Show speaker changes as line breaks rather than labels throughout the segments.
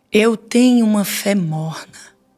Eu tenho uma fé morna.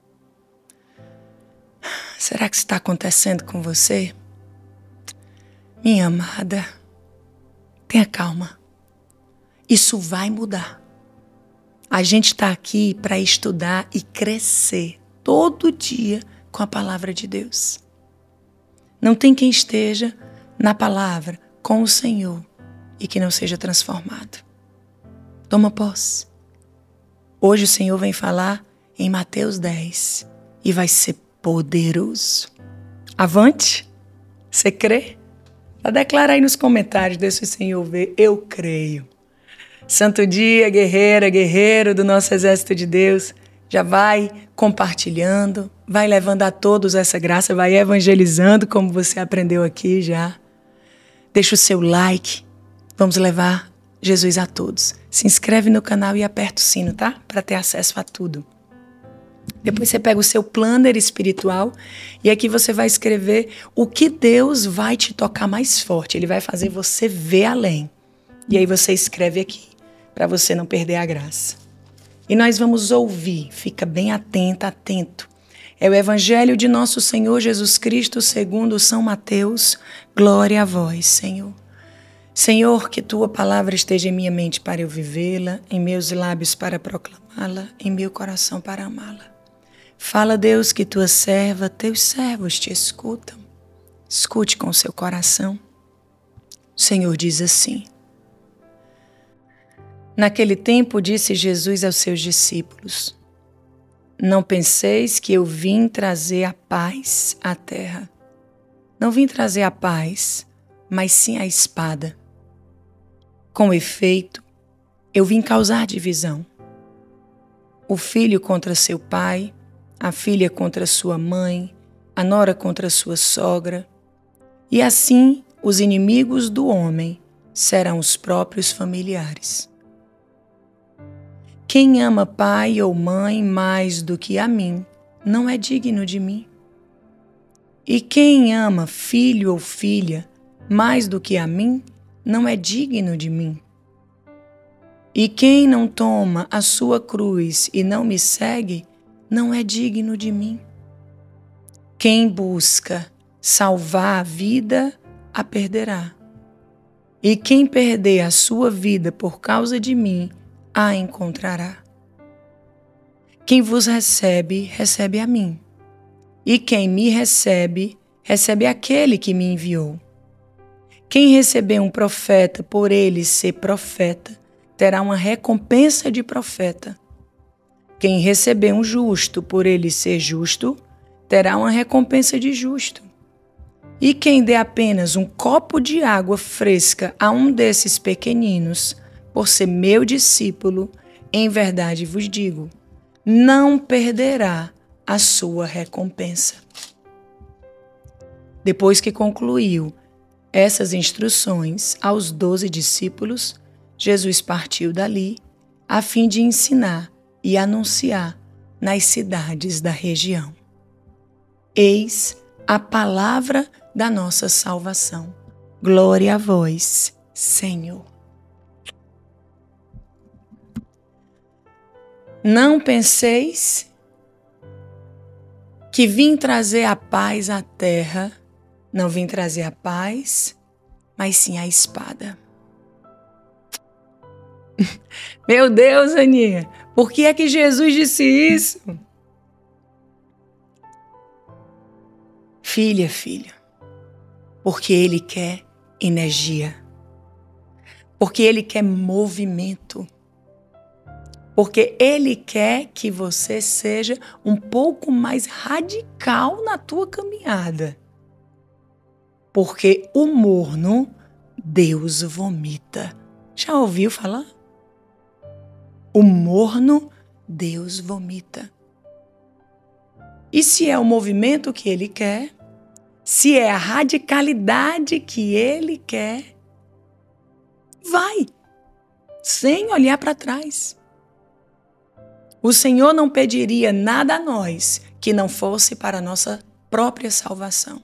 Será que isso está acontecendo com você? Minha amada, tenha calma. Isso vai mudar. A gente está aqui para estudar e crescer todo dia com a palavra de Deus. Não tem quem esteja na palavra com o Senhor e que não seja transformado. Toma posse. Hoje o Senhor vem falar em Mateus 10 e vai ser poderoso. Avante! Você crê? Declara aí nos comentários, deixa o Senhor ver. Eu creio. Santo dia, guerreira, guerreiro do nosso exército de Deus. Já vai compartilhando, vai levando a todos essa graça, vai evangelizando como você aprendeu aqui já. Deixa o seu like. Vamos levar Jesus a todos. Se inscreve no canal e aperta o sino, tá? Para ter acesso a tudo. Depois você pega o seu planner espiritual e aqui você vai escrever o que Deus vai te tocar mais forte. Ele vai fazer você ver além. E aí você escreve aqui, para você não perder a graça. E nós vamos ouvir, fica bem atenta, atento. É o Evangelho de nosso Senhor Jesus Cristo segundo São Mateus. Glória a vós, Senhor. Senhor, que Tua palavra esteja em minha mente para eu vivê-la, em meus lábios para proclamá-la, em meu coração para amá-la. Fala, Deus, que Tua serva, Teus servos te escutam. Escute com o seu coração. O Senhor diz assim. Naquele tempo disse Jesus aos seus discípulos: Não penseis que eu vim trazer a paz à terra. Não vim trazer a paz, mas sim a espada. Com efeito, eu vim causar divisão. O filho contra seu pai, a filha contra sua mãe, a nora contra sua sogra. E assim os inimigos do homem serão os próprios familiares. Quem ama pai ou mãe mais do que a mim, não é digno de mim. E quem ama filho ou filha mais do que a mim, não é digno de mim. E quem não toma a sua cruz e não me segue, não é digno de mim. Quem busca salvar a vida, a perderá. E quem perder a sua vida por causa de mim, a encontrará. Quem vos recebe, recebe a mim. E quem me recebe, recebe aquele que me enviou. Quem receber um profeta por ele ser profeta, terá uma recompensa de profeta. Quem receber um justo por ele ser justo, terá uma recompensa de justo. E quem der apenas um copo de água fresca a um desses pequeninos, por ser meu discípulo, em verdade vos digo, não perderá a sua recompensa. Depois que concluiu essas instruções aos 12 discípulos, Jesus partiu dali a fim de ensinar e anunciar nas cidades da região. Eis a palavra da nossa salvação. Glória a vós, Senhor. Não penseis que vim trazer a paz à terra. Não vim trazer a paz, mas sim a espada. Meu Deus, Aninha, por que é que Jesus disse isso? Filha, porque Ele quer energia, porque Ele quer movimento, porque Ele quer que você seja um pouco mais radical na tua caminhada. Porque o morno, Deus vomita. Já ouviu falar? O morno, Deus vomita. E se é o movimento que Ele quer, se é a radicalidade que Ele quer, vai, sem olhar para trás. O Senhor não pediria nada a nós que não fosse para a nossa própria salvação.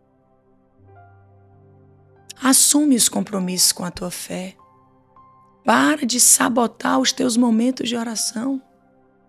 Assume os compromissos com a tua fé. Para de sabotar os teus momentos de oração.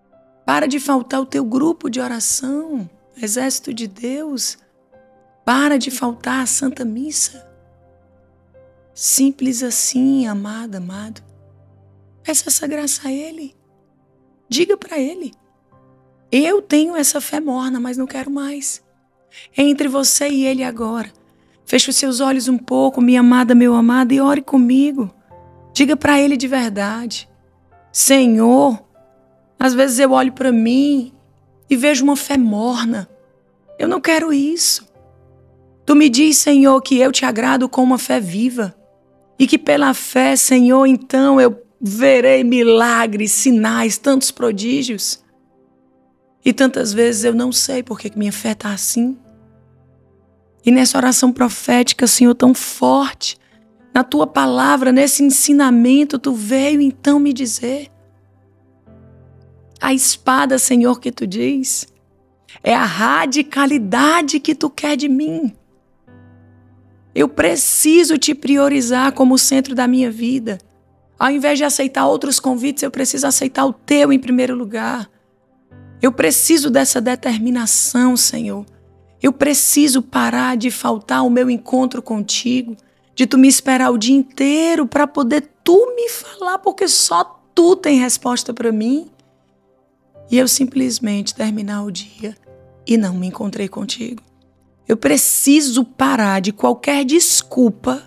Para de faltar o teu grupo de oração, Exército de Deus. Para de faltar a Santa Missa. Simples assim, amada, amado. Peça essa graça a Ele. Diga para Ele. Eu tenho essa fé morna, mas não quero mais. É entre você e Ele agora. Feche os seus olhos um pouco, minha amada, meu amado, e ore comigo. Diga para Ele de verdade. Senhor, às vezes eu olho para mim e vejo uma fé morna. Eu não quero isso. Tu me diz, Senhor, que eu te agrado com uma fé viva. E que pela fé, Senhor, então eu verei milagres, sinais, tantos prodígios. E tantas vezes eu não sei por que minha fé está assim. E nessa oração profética, Senhor, tão forte, na Tua palavra, nesse ensinamento, Tu veio então me dizer. A espada, Senhor, que Tu diz, é a radicalidade que Tu quer de mim. Eu preciso Te priorizar como o centro da minha vida. Ao invés de aceitar outros convites, eu preciso aceitar o Teu em primeiro lugar. Eu preciso dessa determinação, Senhor. Eu preciso parar de faltar o meu encontro contigo, de Tu me esperar o dia inteiro para poder Tu me falar, porque só Tu tem resposta para mim. E eu simplesmente terminar o dia e não me encontrei contigo. Eu preciso parar de qualquer desculpa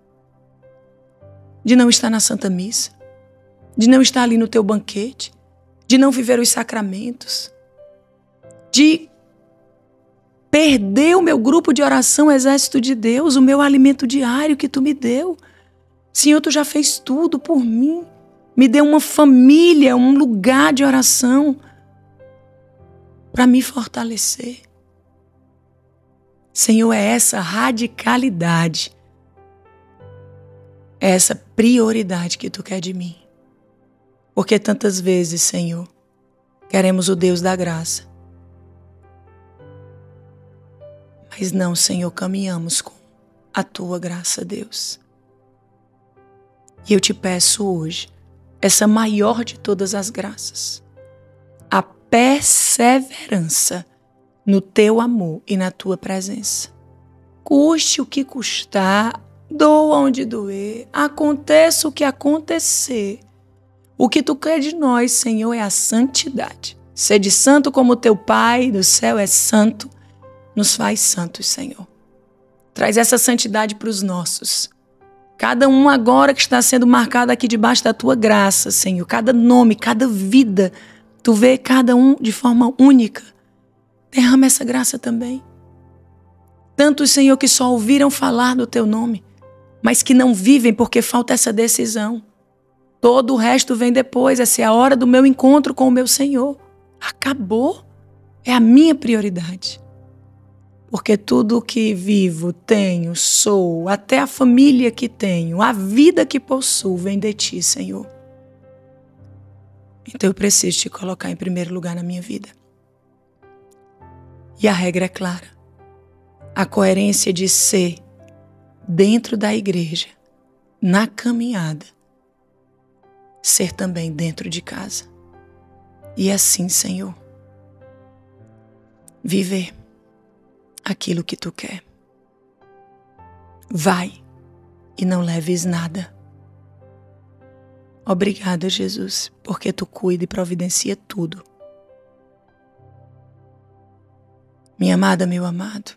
de não estar na Santa Missa, de não estar ali no Teu banquete, de não viver os sacramentos, de perder o meu grupo de oração, Exército de Deus, o meu alimento diário que Tu me deu. Senhor, Tu já fez tudo por mim. Me deu uma família, um lugar de oração para me fortalecer. Senhor, é essa radicalidade, é essa prioridade que Tu quer de mim. Porque tantas vezes, Senhor, queremos o Deus da graça. Mas não, Senhor, caminhamos com a Tua graça, Deus. E eu Te peço hoje, essa maior de todas as graças, a perseverança no Teu amor e na Tua presença. Custe o que custar, doa onde doer, aconteça o que acontecer. O que Tu quer de nós, Senhor, é a santidade. Sede santo como Teu Pai do céu é santo. Nos faz santos, Senhor. Traz essa santidade para os nossos. Cada um agora que está sendo marcado aqui debaixo da Tua graça, Senhor. Cada nome, cada vida. Tu vê cada um de forma única. Derrama essa graça também. Tantos, Senhor, que só ouviram falar do Teu nome, mas que não vivem porque falta essa decisão. Todo o resto vem depois. Essa é a hora do meu encontro com o meu Senhor. Acabou. É a minha prioridade. Porque tudo o que vivo, tenho, sou, até a família que tenho, a vida que possuo, vem de Ti, Senhor. Então eu preciso Te colocar em primeiro lugar na minha vida. E a regra é clara. A coerência de ser dentro da igreja, na caminhada, ser também dentro de casa. E assim, Senhor, viver aquilo que Tu quer. Vai e não leves nada. Obrigada, Jesus, porque Tu cuida e providencia tudo. Minha amada, meu amado,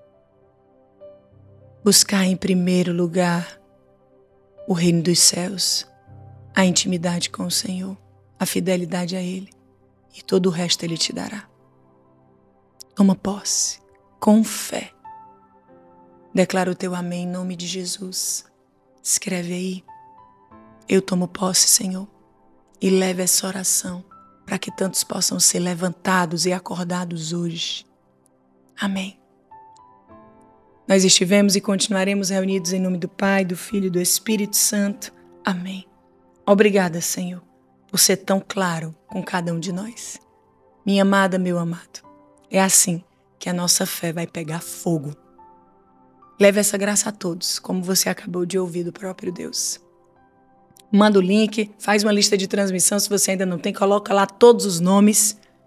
buscar em primeiro lugar o reino dos céus, a intimidade com o Senhor, a fidelidade a Ele, e todo o resto Ele te dará. Toma posse, com fé. Declara o teu amém em nome de Jesus. Escreve aí. Eu tomo posse, Senhor, e leve essa oração para que tantos possam ser levantados e acordados hoje. Amém. Nós estivemos e continuaremos reunidos em nome do Pai, do Filho e do Espírito Santo. Amém. Obrigada, Senhor, por ser tão claro com cada um de nós. Minha amada, meu amado, é assim que a nossa fé vai pegar fogo. Leve essa graça a todos, como você acabou de ouvir do próprio Deus. Manda o link, faz uma lista de transmissão, se você ainda não tem, coloca lá todos os nomes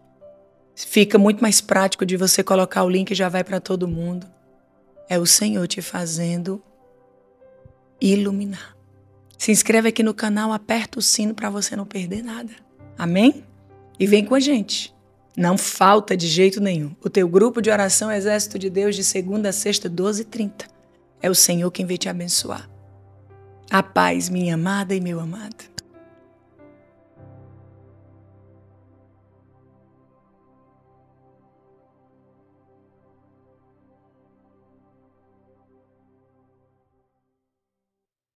Fica muito mais prático de você colocar o link e já vai para todo mundo. É o Senhor te fazendo iluminar. Se inscreve aqui no canal, aperta o sino para você não perder nada. Amém? E vem com a gente. Não falta de jeito nenhum. O teu grupo de oração Exército de Deus de segunda a sexta, 12h30. É o Senhor quem vai te abençoar. A paz, minha amada e meu amado.